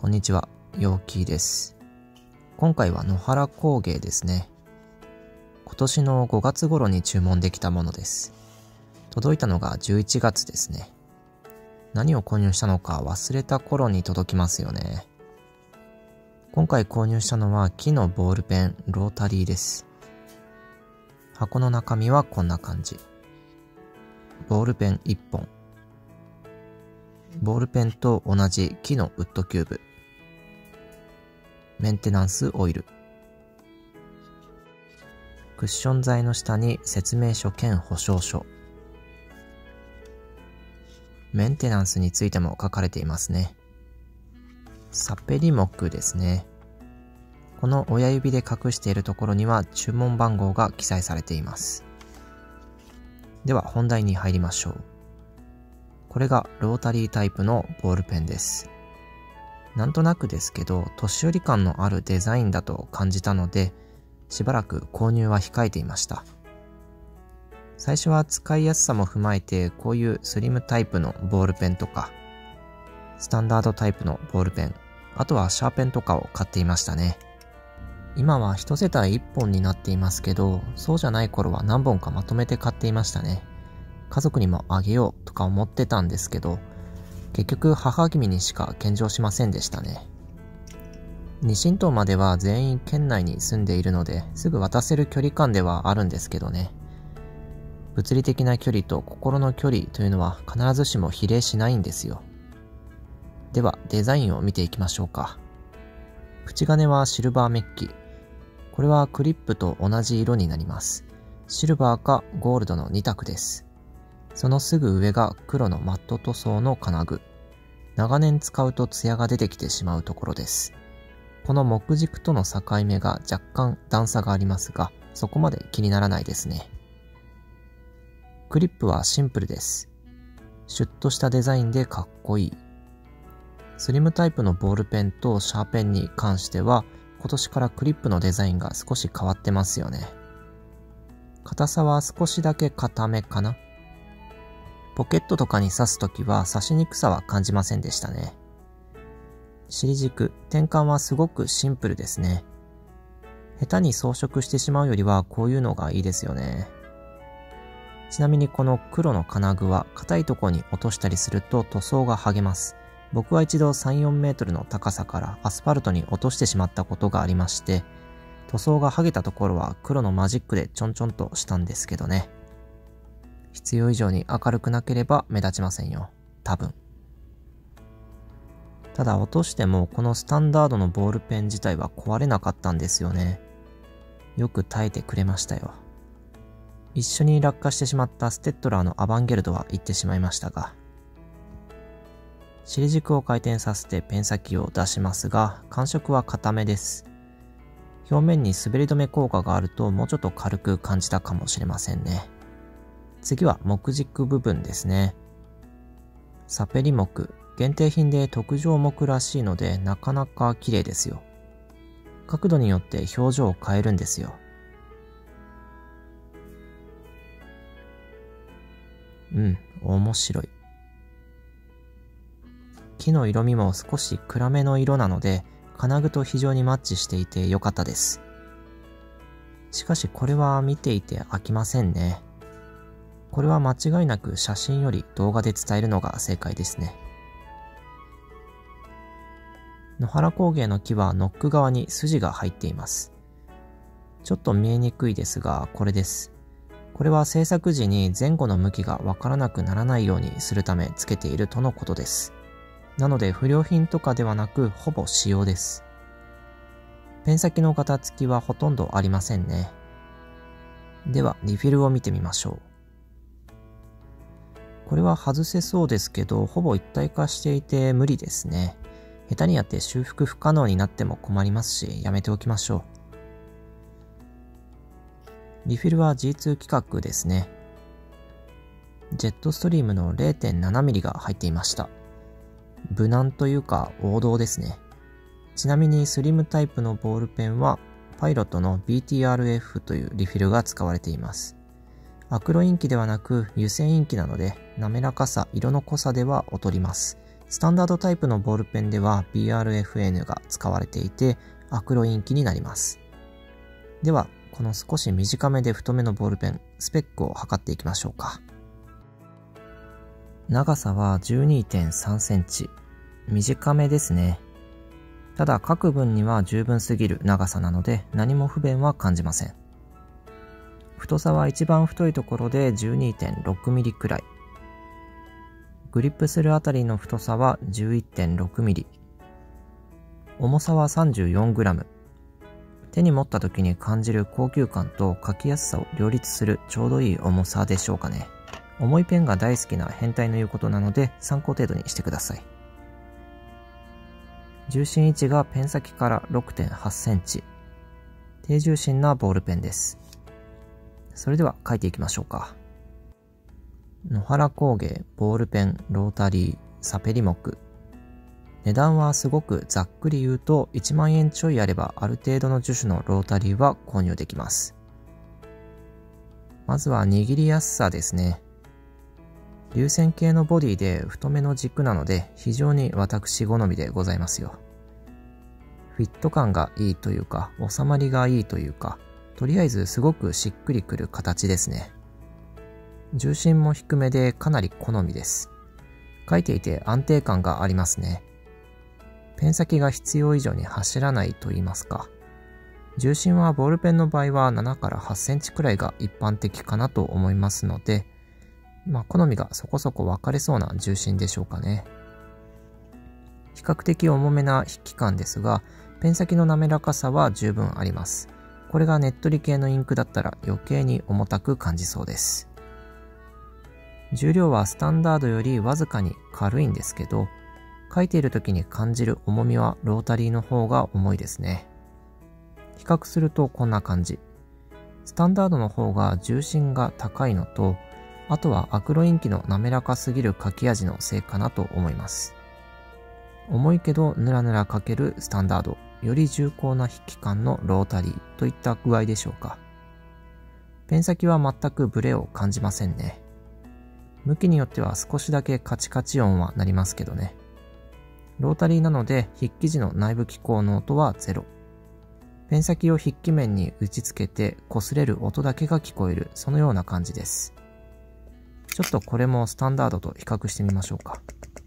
こんにちは、陽気です。今回は野原工芸ですね。今年の5月頃に注文できたものです。届いたのが11月ですね。何を購入したのか忘れた頃に届きますよね。今回購入したのは木のボールペンロータリーです。箱の中身はこんな感じ。ボールペン1本。ボールペンと同じ木のウッドキューブ。メンテナンスオイル。クッション材の下に説明書兼保証書。メンテナンスについても書かれていますね。サペリ木ですね。この親指で隠しているところには注文番号が記載されています。では本題に入りましょう。これがロータリータイプのボールペンです。なんとなくですけど、年寄り感のあるデザインだと感じたので、しばらく購入は控えていました。最初は使いやすさも踏まえて、こういうスリムタイプのボールペンとか、スタンダードタイプのボールペン、あとはシャーペンとかを買っていましたね。今は一世帯一本になっていますけど、そうじゃない頃は何本かまとめて買っていましたね。家族にもあげようとか思ってたんですけど、結局母君にしか献上しませんでしたね。2親等までは全員県内に住んでいるので、すぐ渡せる距離感ではあるんですけどね。物理的な距離と心の距離というのは必ずしも比例しないんですよ。ではデザインを見ていきましょうか。口金はシルバーメッキ。これはクリップと同じ色になります。シルバーかゴールドの2択です。そのすぐ上が黒のマット塗装の金具。長年使うとツヤが出てきてしまうところです。この木軸との境目が若干段差がありますが、そこまで気にならないですね。クリップはシンプルです。シュッとしたデザインでかっこいい。スリムタイプのボールペンとシャーペンに関しては、今年からクリップのデザインが少し変わってますよね。硬さは少しだけ硬めかな。ポケットとかに刺すときは刺しにくさは感じませんでしたね。尻軸、転換はすごくシンプルですね。下手に装飾してしまうよりはこういうのがいいですよね。ちなみにこの黒の金具は硬いところに落としたりすると塗装が剥げます。僕は一度3、4メートルの高さからアスファルトに落としてしまったことがありまして、塗装が剥げたところは黒のマジックでちょんちょんとしたんですけどね。必要以上に明るくなければ目立ちませんよ。多分。ただ落としてもこのスタンダードのボールペン自体は壊れなかったんですよね。よく耐えてくれましたよ。一緒に落下してしまったステッドラーのアバンゲルドは行ってしまいましたが。尻軸を回転させてペン先を出しますが、感触は硬めです。表面に滑り止め効果があるともうちょっと軽く感じたかもしれませんね。次は木軸部分ですね。サペリ木、限定品で特上木らしいのでなかなか綺麗ですよ。角度によって表情を変えるんですよ。面白い。木の色味も少し暗めの色なので、金具と非常にマッチしていて良かったです。しかしこれは見ていて飽きませんね。これは間違いなく写真より動画で伝えるのが正解ですね。野原工芸の木はノック側に筋が入っています。ちょっと見えにくいですが、これです。これは制作時に前後の向きがわからなくならないようにするためつけているとのことです。なので不良品とかではなくほぼ使用です。ペン先の型付きはほとんどありませんね。ではリフィルを見てみましょう。これは外せそうですけど、ほぼ一体化していて無理ですね。下手にやって修復不可能になっても困りますし、やめておきましょう。リフィルは G2 規格ですね。ジェットストリームの 0.7mm が入っていました。無難というか王道ですね。ちなみにスリムタイプのボールペンはパイロットの BTRF というリフィルが使われています。アクロインキではなく油性インキなので滑らかさ、色の濃さでは劣ります。 スタンダードタイプのボールペンでは BRFN が使われていてアクロインキになります。では、この少し短めで太めのボールペン、スペックを測っていきましょうか。長さは 12.3 センチ。短めですね。ただ書く分には十分すぎる長さなので何も不便は感じません。太さは一番太いところで 12.6 ミリくらい。グリップするあたりの太さは 11.6 ミリ。重さは34グラム。手に持った時に感じる高級感と書きやすさを両立するちょうどいい重さでしょうかね。重いペンが大好きな変態の言うことなので参考程度にしてください。重心位置がペン先から 6.8 センチ。低重心なボールペンです。それでは書いていきましょうか。野原工芸ボールペンロータリーサペリ目。値段はすごくざっくり言うと1万円ちょいあればある程度の樹種のロータリーは購入できます。まずは握りやすさですね。流線形のボディで太めの軸なので非常に私好みでございますよ。フィット感がいいというか収まりがいいというか、とりあえずすごくしっくりくる形ですね。重心も低めでかなり好みです。書いていて安定感がありますね。ペン先が必要以上に走らないと言いますか。重心はボールペンの場合は7から8センチくらいが一般的かなと思いますので、好みがそこそこ分かれそうな重心でしょうかね。比較的重めな筆記感ですが、ペン先の滑らかさは十分あります。これがねっとり系のインクだったら余計に重たく感じそうです。重量はスタンダードよりわずかに軽いんですけど、書いている時に感じる重みはロータリーの方が重いですね。比較するとこんな感じ。スタンダードの方が重心が高いのと、あとはアクロインキの滑らかすぎる書き味のせいかなと思います。重いけどヌラヌラ書けるスタンダード、より重厚な筆記感のロータリーといった具合でしょうか。ペン先は全くブレを感じませんね。向きによっては少しだけカチカチ音はなりますけどね。ロータリーなので筆記時の内部機構の音はゼロ。ペン先を筆記面に打ち付けて擦れる音だけが聞こえる、そのような感じです。ちょっとこれもスタンダードと比較してみましょうか。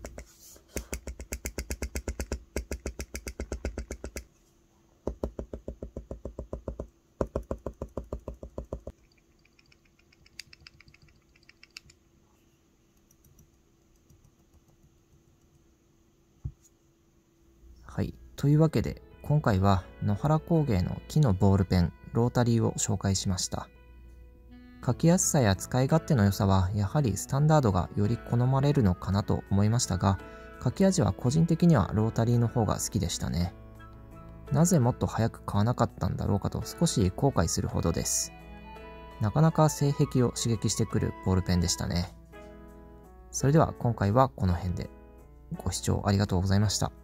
はい。というわけで、今回は野原工芸の木のボールペン、ロータリーを紹介しました。書きやすさや使い勝手の良さはやはりスタンダードがより好まれるのかなと思いましたが、書き味は個人的にはロータリーの方が好きでしたね。なぜもっと早く買わなかったんだろうかと少し後悔するほどです。なかなか性癖を刺激してくるボールペンでしたね。それでは今回はこの辺で。ご視聴ありがとうございました。